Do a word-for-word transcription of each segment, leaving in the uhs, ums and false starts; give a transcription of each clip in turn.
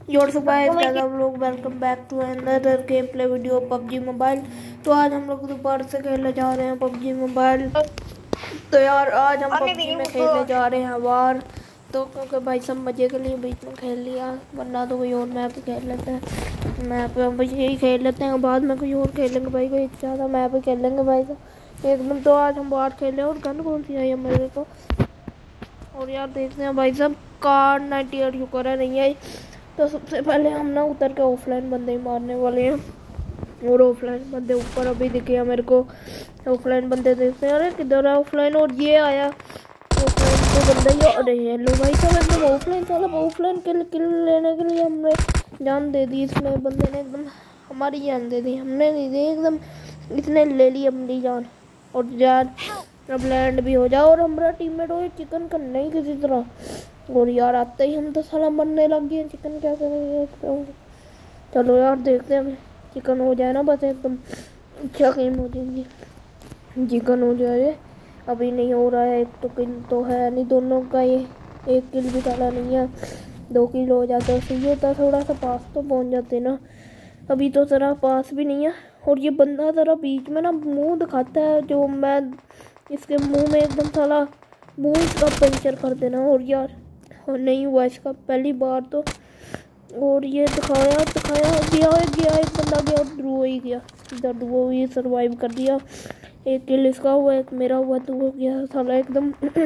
Your so guys हम लोग welcome back to another game play video PUBG mobile. तो आज हम लोग दोबारा से खेलने जा रहे हैं पबजी मोबाइल। तो यार आज हम पबजी में खेलने जा रहे हैं वार। तो क्योंकि भाई सब मजे के लिए बीच में खेल लिया, वरना तो कोई और मैप खेल लेते हैं। मैप भाई यही खेल लेते हैं, बाद में कोई और खेलेंगे भाई, कोई ज़्यादा मैप खेल लेंगे भाई साहब एकदम। तो आज हम बाहर खेलें। और गन कौन सी आई है मेरे को? और यार देखते हैं भाई साहब, कार नाइन्टी एट शुक्र है नहीं आई। तो सबसे पहले हम ना उतर के ऑफलाइन बंदे ही मारने वाले हैं। और ऑफलाइन बंदे ऊपर अभी दिखे हैं मेरे को। ऑफलाइन बंदे देखते हैं। अरे किधर है ऑफलाइन? और ये आया ऑफलाइन तो बंदा ही। अरे हेलो भाई साहब, एकदम ऑफलाइन साहब ऑफलाइन किल किल लेने के लिए हमने जान दे दी। इसमें बंदे ने एकदम हमारी जान दे दी, हमने नहीं दी एकदम, इसने ले ली अपनी जान। और जान अब लैंड भी हो जाओ। और हमारा टीममेट हो चिकन करना ही किसी तरह। और यार आते ही हम तो साला मरने लग गए। चिकन क्या करेंगे? चलो यार देखते हैं, चिकन हो जाए ना बस एकदम अच्छा गेम हो जाएगी। चिकन हो जाए, अभी नहीं हो रहा है। एक तो किल तो है नहीं दोनों का, ये एक किल भी डाला नहीं है। दो किल हो जाता है सही होता, थोड़ा सा पास तो पहुंच जाते ना। अभी तो ज़रा पास भी नहीं है। और ये बंदा ज़रा बीच में ना मुंह दिखाता है, जो मैं इसके मुंह में एकदम साला मुंह इसका पंचर कर देना। और यार और नहीं हुआ इसका पहली बार तो। और ये दिखाया दिखाया गया गया एक बंदा गया और ड्रो ही गया इधर। वो ये सर्वाइव कर दिया। एक किल इसका हुआ, एक मेरा हुआ। तो वो गया साला एकदम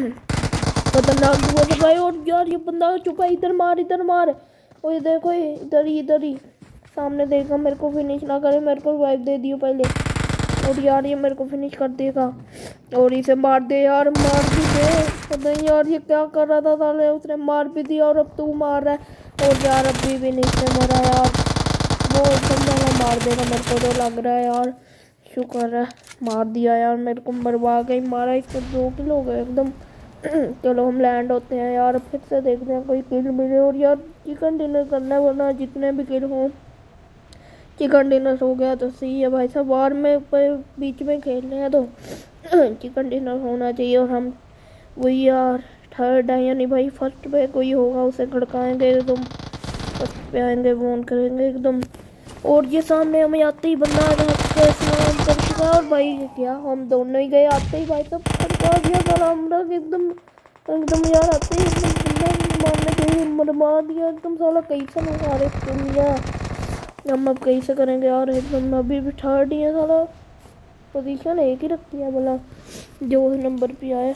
खतरनाक हुआ था भाई। और यार ये बंदा चुपा, इधर मार इधर मार। और ये देखो इधर ही इधर ही सामने देखा, मेरे को फिनिश ना करे, मेरे को रिवाइव दे दियो पहले। और यार ये मेरे को फिनिश कर देगा। और इसे मार दे यार, मार भी दे। पता नहीं यार ये क्या कर रहा था साले, उसने मार भी दिया और अब तू मार रहा है। और यार अभी भी नहीं से मरा यार, वो वाला मार देगा मेरे को तो लग रहा है यार। शुक्र है मार दिया यार, मेरे को मरवा के ही मारा। इसको दो किल हो गए एकदम। चलो हम लैंड होते हैं यार, फिर से देखते हैं कोई किल मिले। और यार चिकन डिनर करना है, वरना जितने भी किल हों। चिकन डिनर हो गया तो सही है भाई साहब, वार में बीच में खेल रहे हैं तो चिकन डिनर होना चाहिए। और हम वही यार थर्ड है, यानी भाई फर्स्ट पे कोई होगा उसे खड़काएंगे एकदम, फर्स्ट पे आएंगे फोन करेंगे एकदम। और ये सामने हमें आते ही बंदा आ गया स्नान कर चुका। और भाई क्या हम दोनों ही गए, आते ही भाई साहब खड़का दिया साला हमरा एकदम एकदम यार। आते ही एकदम मारने के लिए मरवा दिया एकदम साला। कैसे ना सारे दुनिया हम अब कैसे करेंगे यार एकदम। अभी भी थर्ड ही है साला, पोजीशन एक ही रखती है भला जो नंबर पे आया।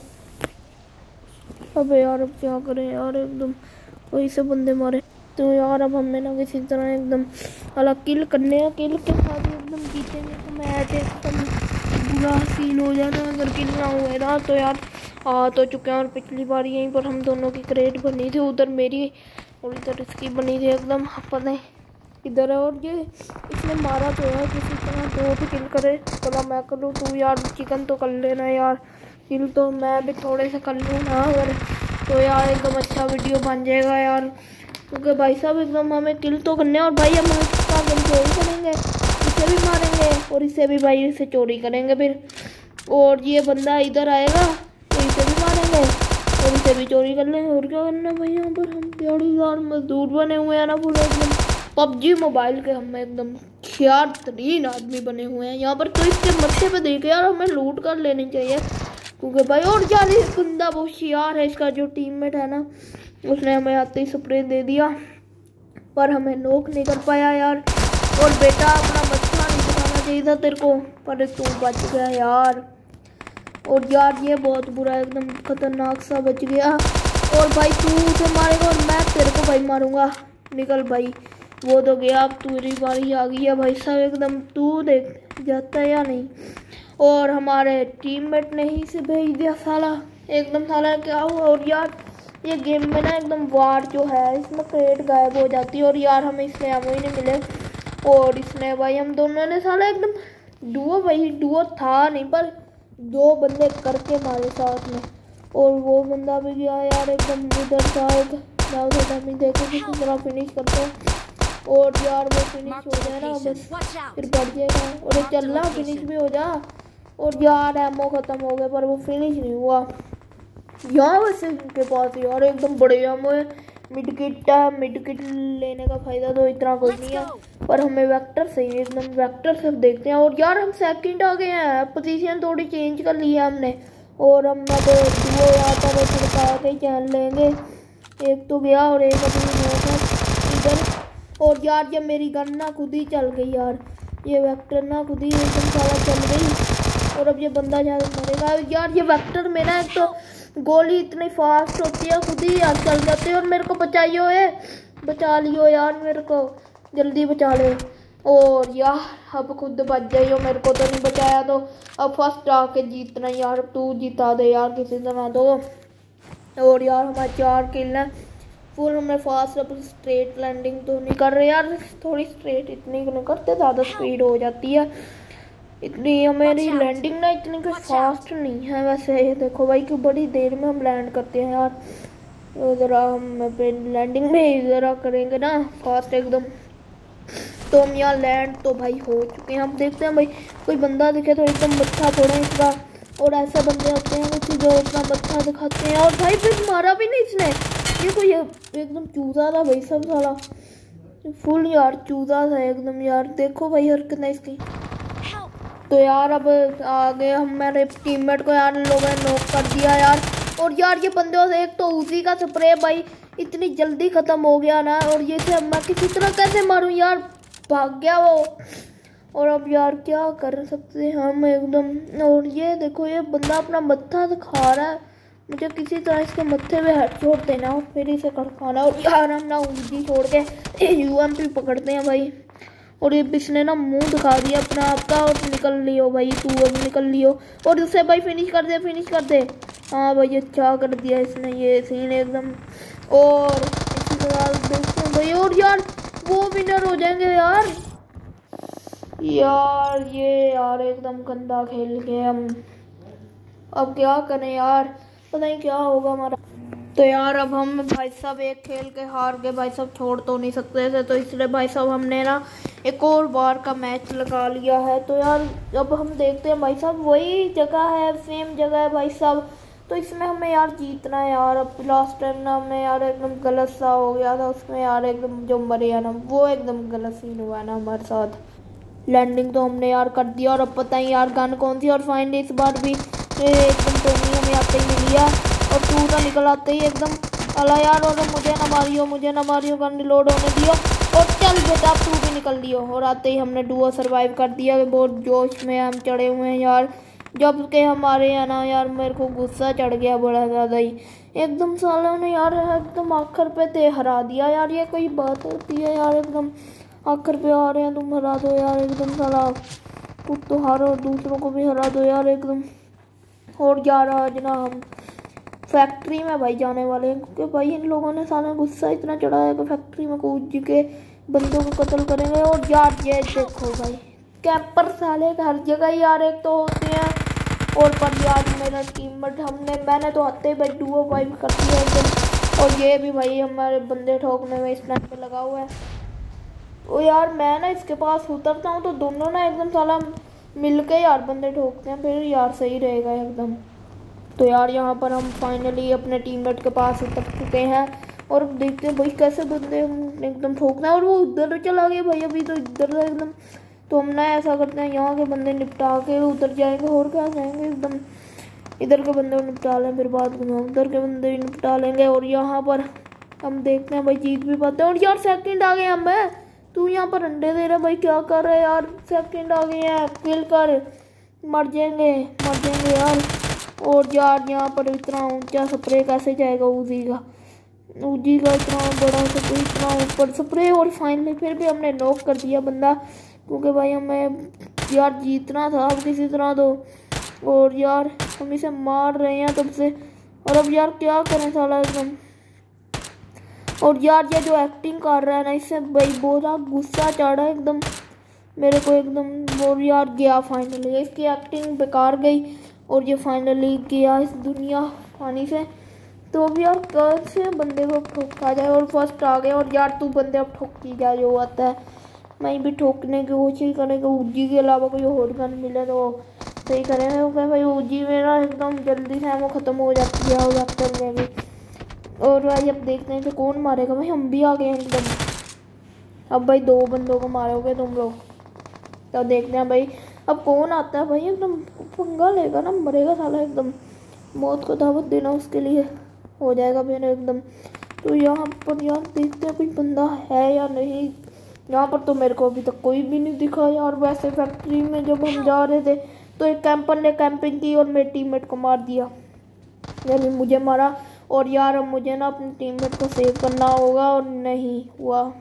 अब यार अब क्या करें यार, एकदम वही से बंदे मारे। तो यार अब हमें ना किसी तरह एकदम अलग किल करने हैं, किल के साथ एकदम जीतेंगे तो मैच एकदम बुरा सीन हो जाना अगर किल ना हुए ना। तो यार आ तो चुके हैं। और पिछली बार यहीं पर हम दोनों की क्रेट बनी थी, उधर मेरी और इधर इसकी बनी थी एकदम, पता नहीं इधर है। और ये इसने मारा तो है किसी तरह, दो भी किल करे भला मैं करूँ। तू यार चिकन तो कर लेना यार, किल तो मैं भी थोड़े से कर लूँ ना अगर, तो यार एकदम अच्छा वीडियो बन जाएगा यार। क्योंकि भाई साहब एकदम हमें किल तो करने। और भाई हम इसका गन चोरी करेंगे, इसे भी मारेंगे और इसे भी भाई इसे चोरी करेंगे फिर। और ये बंदा इधर आएगा तो इसे भी मारेंगे और इसे भी चोरी कर लेंगे। और क्या करना भाई, यहाँ पर हम दिहाड़ीदार मजदूर बने हुए हैं ना पूरे एकदम पबजी मोबाइल के। हम एकदम होशियार तरीन आदमी बने हुए हैं यहाँ पर। तो इसके मत्थे पे देखे यार हमें लूट कर लेनी चाहिए क्योंकि भाई। और यार बंदा बहुत होशियार है, इसका जो टीममेट है ना, उसने हमें आते ही स्प्रे दे दिया पर हमें नोक नहीं कर पाया यार। और बेटा अपना बच्चा नहीं दिखाना चाहिए था तेरे को, पर तू बच गया यार। और यार ये बहुत बुरा एकदम खतरनाक सा बच गया। और भाई तू उसे मारेगा और मैं तेरे को भाई मारूंगा। निकल भाई, वो तो गया, अब तेरी बारी आ गई है भाई साहब एकदम। तू देख जाता है या नहीं। और हमारे टीममेट ने ही से भेज दिया साला एकदम, साला क्या हुआ। और यार ये गेम में ना एकदम वार जो है इसमें क्रेट गायब हो जाती है। और यार हमें इसमें एमो ही नहीं मिले। और इसमें भाई हम दोनों ने साला एकदम डुओ, भाई डुओ था नहीं पर दो बंदे करके मारे साथ में। और वो बंदा भी गया यार एकदम उधर था एक, मैं देखे किसी तरह फिनिश करते हैं। और यार वो फिनिश हो जाए ना बस फिर बढ़ जाएगा। और ये चल रहा फिनिश भी हो जा। और यार एमओ ख़त्म हो गए पर वो फिनिश नहीं हुआ। यहाँ वैसे इनके पास यार एकदम बड़े एमओ है, मिड किट है, मिड किट लेने का फायदा तो इतना कोई नहीं है, पर हमें वेक्टर सही एकदम वेक्टर से देखते हैं। और यार हम सेकंड आ गए हैं, पोजीशन थोड़ी चेंज कर ली है हमने। और हम अब दुओ यहाँ पर छिड़का के चल लेंगे। एक तो गया और एक अभी इधर। और यार ये मेरी गन ना खुद ही चल गई यार, ये वेक्टर ना खुद ही एकदम सारा चल गई। और अब ये बंदा ज़्यादा मरेगा यार। ये वेक्टर मेरा एक तो गोली इतनी फास्ट होती है, खुद ही यार चल जाती है। और मेरे को बचाइयो है, बचा लियो यार, मेरे को जल्दी बचा ले। और यार अब खुद बच जाइयो, मेरे को तो नहीं बचाया तो अब फर्स्ट आके जीतना यार, तू जिता दे यार किसी तरह तो। और यार हमारे चार किल हैं फुल, हमें फास्ट अब स्ट्रेट लैंडिंग तो नहीं कर रहे यार, थोड़ी स्ट्रेट इतनी नहीं करते, ज़्यादा स्पीड हो जाती है इतनी। हमारी लैंडिंग ना इतनी कुछ फास्ट नहीं है वैसे। ये देखो भाई कि बड़ी देर में हम लैंड करते हैं यार। ज़रा हम लैंडिंग में ज़रा करेंगे ना फास्ट एकदम, तो हम यहाँ लैंड तो भाई हो चुके हैं। हम देखते हैं भाई कोई बंदा दिखे तो एकदम मत्था फोड़े इसका। और ऐसे बंदे होते हैं कि जो अपना मत्था दिखाते हैं। और भाई फिर मारा भी नहीं इसने, ये कोई एकदम चूजा था भाई सब साला, फुल यार चूजा था एकदम यार। देखो भाई हरकत नहीं इसकी। तो यार अब आगे हमारे टीममेट को यार लोगों ने नॉक कर दिया यार। और यार ये बंदों से एक तो उसी का स्प्रे भाई इतनी जल्दी ख़त्म हो गया ना। और ये से मैं किसी तरह कैसे मारूं यार, भाग गया वो। और अब यार क्या कर सकते हैं हम एकदम। और ये देखो ये बंदा अपना मत्था दिखा रहा है, मुझे किसी तरह इसके मत्थे में हेड छोड़ देना और फिर इसे कड़काना। और यार हम ना उंगली छोड़ के यूएमपी पकड़ते हैं भाई। और ये इसने ना मुंह दिखा दिया अपना आपका, और निकल लियो भाई तू अब निकल लियो। और उसे भाई फिनिश कर दे, फिनिश कर दे। हाँ भाई अच्छा कर दिया इसने ये सीन एकदम। और इसी तरह देखते हैं भाई। और यार वो विनर हो जाएंगे यार। यार ये यार एकदम गंदा खेल गए हम, अब क्या करें यार, पता नहीं क्या होगा हमारा। तो यार अब हम भाई साहब एक खेल के हार गए भाई साहब, छोड़ तो नहीं सकते थे, तो इसलिए भाई साहब हमने ना एक और बार का मैच लगा लिया है। तो यार अब हम देखते हैं भाई साहब, वही जगह है, सेम जगह है भाई साहब। तो इसमें हमें यार जीतना है यार। अब लास्ट टाइम ना हमें यार एकदम गलत सा हो गया था उसमें यार, एकदम जो मरे है ना वो एकदम गलत सीन हुआ ना हमारे साथ। लैंडिंग तो हमने यार कर दिया। और अब पता ही यार गन कौन सी। और फाइनली इस बार भी एकदम तो नहीं हमें आते ही मिली है। और तू तो निकल आते ही एकदम अला यार। और मुझे ना मारियो, मुझे ना मारियो, गन रिलोड होने दियो। और चल बेटा तू भी निकल लियो। और आते ही हमने डुओ सर्वाइव कर दिया। बहुत जोश में हम चढ़े हुए हैं यार, जब के हमारे यहाँ ना यार मेरे को गुस्सा चढ़ गया बड़ा ज़्यादा ही एकदम। सालों ने यार एकदम आखिर पे ते हरा दिया यार, ये कोई बात होती है यार। एकदम आखिर पे आ रहे हैं तुम हरा दो यार एकदम, साला खुद तो हारो और दूसरों को भी हरा दो यार एकदम। और यार आज ना हम फैक्ट्री में भाई जाने वाले हैं, क्योंकि भाई इन लोगों ने साला गुस्सा इतना चढ़ाया कि फैक्ट्री में कूद के बंदों को कत्ल करेंगे। और यार ये देखो भाई कैंपर साले हर जगह यार एक तो होते हैं। और पर यार मेरा टीममेट हमने मैंने तो आते ही भाई डुओ वाइप कर दिया एकदम। और ये भी भाई हमारे बंदे ठोकने में इस टाइम पे लगा हुआ है। तो यार मैं ना इसके पास उतरता हूँ तो दोनों ना एकदम साला मिल के यार बंदे ठोकते हैं, फिर यार सही रहेगा एकदम। तो यार यहाँ पर हम फाइनली अपने टीममेट के पास उतर चुके हैं। और देखते हैं भाई कैसे बंदे हम एकदम ठोकना है। और वो उधर चला गया भाई, अभी तो इधर एकदम। तो हम ना ऐसा करते हैं यहाँ के बंदे निपटा के उधर जाएंगे, और क्या जाएंगे एकदम इधर के बंदे निपटा लें, फिर बाद में उधर के बंदे निपटा लेंगे। और यहाँ पर हम देखते हैं भाई जीत भी पाते हैं। और यार सेकंड आ गए हम है, तू यहाँ पर अंडे दे रहा भाई, क्या कर रहा है यार, सेकंड आ गए हैं, किल कर, मर जाएंगे मर जाएंगे यार। और यार यहाँ पर इतना ऊंचा स्प्रे कैसे जाएगा उजी का, उजी का इतना बड़ा स्प्रे, इतना ऊपर स्प्रे। और फाइनली फिर भी हमने नॉक कर दिया बंदा, क्योंकि भाई हमें यार जीतना था अब किसी तरह तो। और यार हम इसे मार रहे हैं तब से, और अब यार क्या करें साला एकदम। और यार ये जो एक्टिंग कर रहा है ना, इससे भाई बहुत गुस्सा चढ़ा एकदम मेरे को एकदम। और यार गया फाइनली, इसकी एक्टिंग बेकार गई और ये फाइनली गया इस दुनिया पानी से। तो अब यार कैसे बंदे को ठोका जाए, और फर्स्ट आ गए। और यार तू बंदे अब ठोकी जा, जो आता है मैं भी ठोकने की कोशिश करेंगे। उजी के अलावा कोई और गन मिले तो सही करेंगे, क्योंकि भाई उजी में ना एकदम जल्दी से वो ख़त्म हो जाती है और वेक्टर में भी। और भाई अब देखते हैं कि कौन मारेगा। भाई हम भी आ गए हैं एकदम। अब भाई दो बंदों को मारोगे तुम लोग, तो देखते हैं भाई अब कौन आता है। भाई एकदम पंगा लेगा ना, मरेगा साला एकदम। मौत को दावत देना उसके लिए हो जाएगा मेरा एकदम। तो यहाँ पर यार देखते हैं कोई बंदा है या नहीं। यहाँ पर तो मेरे को अभी तक कोई भी नहीं दिखा यार। वैसे फैक्ट्री में जब हम जा रहे थे तो एक कैंपर ने कैंपिंग की और मेरे टीममेट को मार दिया, यानी मुझे मारा। और यार अब मुझे ना अपने टीममेट को सेव करना होगा, और नहीं हुआ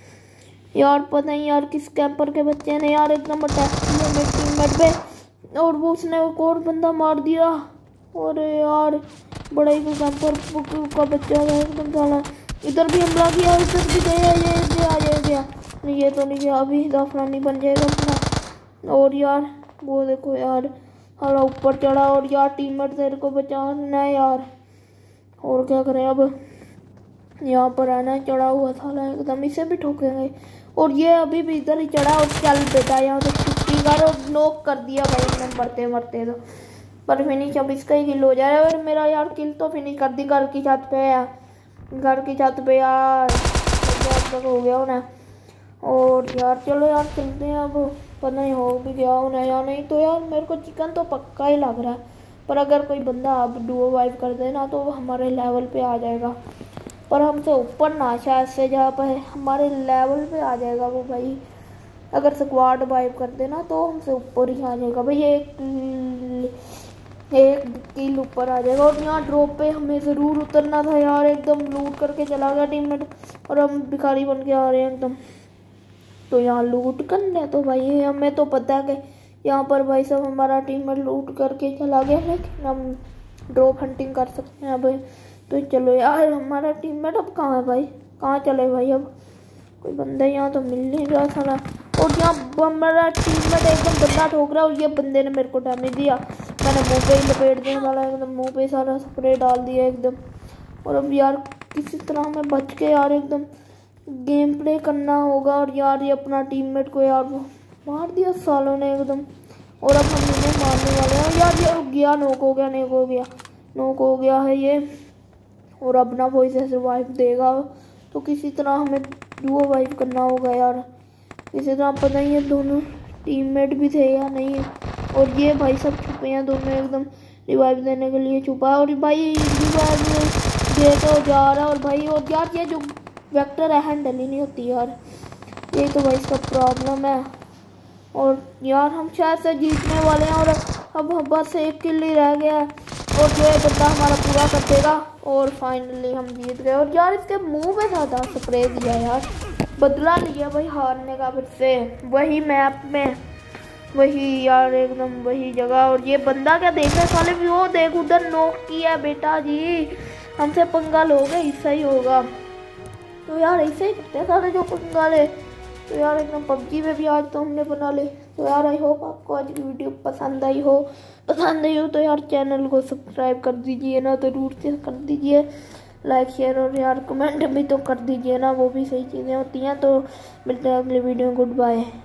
यार। पता नहीं यार किस कैंपर के बच्चे ने यार एकदम अटैक किया मेरे टीममेट पे, और वो उसने एक और बंदा मार दिया। और यार बड़ा ही कैंपर का बच्चा है एकदम साला। इधर भी हमला किया, इधर भी गया, ये गया ये गया ये तो नहीं गया, अभी जाफरानी बन जाएगा अपना। और यार वो देखो यार साला ऊपर चढ़ा, और यार टीममेट तेरे को बचाना है यार। और क्या करें अब, यहाँ पर आना चढ़ा हुआ साला एकदम, इसे भी ठोकेंगे। और ये अभी भी इधर ही चढ़ा, और चल बेटा यहाँ से छुट्टी कर, और नॉक कर दिया भाई एकदम मरते मरते। तो पर फिनिश अब इसका ही किल हो जाएगा। और मेरा यार किल तो फिनिश कर दी घर की छत पे यार, घर की छत पे यार तक हो गया उन्हें। और यार चलो यार चलते हैं अब, पता नहीं हो भी गया उन्हें या नहीं। तो यार मेरे को चिकन तो पक्का ही लग रहा है, पर अगर कोई बंदा अब डुओ वाइप कर देना तो वो हमारे लेवल पे आ जाएगा। पर हमसे ऊपर ना शायद से, जहाँ पर हमारे लेवल पे आ जाएगा वो भाई। अगर स्क्वाड वाइप कर देना तो हमसे ऊपर ही आ जाएगा भाई, एक एक किल ऊपर आ जाएगा। और यहाँ ड्रॉप पे हमें ज़रूर उतरना था यार, एकदम लूट करके चला गया टीममेट, और हम भिखारी बन के आ रहे हैं एकदम। तो यहाँ लूट करने तो भाई हमें तो पता है कि यहाँ पर भाई सब हमारा टीममेट लूट करके चला गया, लेकिन हम ड्रॉप हंटिंग कर सकते हैं भाई। तो चलो यार हमारा टीममेट अब कहाँ है भाई, कहाँ चले भाई, अब कोई बंदा यहाँ तो मिल नहीं रहा साला। और यहाँ हमारा टीममेट एकदम बंदा ठोक रहा है, और ये बंदे ने मेरे को डैमेज दिया, मैंने मुंह पे ही लपेट दिया वाला एकदम, मुंह पे सारा स्प्रे डाल दिया एकदम। और अब यार किसी तरह हमें बच के यार एकदम गेम प्ले करना होगा। और यार ये अपना टीममेट को यार वो मार दिया सालों ने एकदम, और अब हम इन्हें मारने वाले हैं यार। ये गया नोक हो गया, नोक हो गया नोक हो गया है ये। और अपना वो इसे सर्वाइव देगा, तो किसी तरह हमें डुओ वाइव करना होगा यार। किसी तरह पता नहीं है दोनों टीममेट भी थे या नहीं। और ये भाई सब छुपे हैं दोनों एकदम, रिवाइव देने के लिए छुपा है। और भाई रिवाइव दे तो जा रहा है, और भाई और यार ये जो वेक्टर है हैंडल ही नहीं होती यार, ये तो भाई इसका प्रॉब्लम है। और यार हम शायद से जीतने वाले हैं, और अब बस एक किल ही रह गया है, और जो है बंदा हमारा पूरा कर देगा, और फाइनली हम जीत गए। और यार इसके मुंह में ज़्यादा स्प्रे दिया यार, बदला लिया भाई हारने का फिर से, वही मैप में वही यार एकदम वही जगह। और ये बंदा क्या देख रहा है साले, भी वो देख उधर नॉक किया बेटा जी, हमसे पंगा लोगे ऐसा ही होगा। तो यार ऐसे ही करते हैं सारे जो पंगा ले। तो यार एकदम पबजी में भी आज तो हमने बना ले। तो यार आई होप आपको आज की वीडियो पसंद आई हो, पसंद आई हो तो यार चैनल को सब्सक्राइब कर दीजिए ना, ज़रूर से कर दीजिए, लाइक शेयर और यार कमेंट भी तो कर दीजिए ना, वो भी सही चीज़ें होती हैं। तो मिलते हैं अगले वीडियो में, गुड बाय।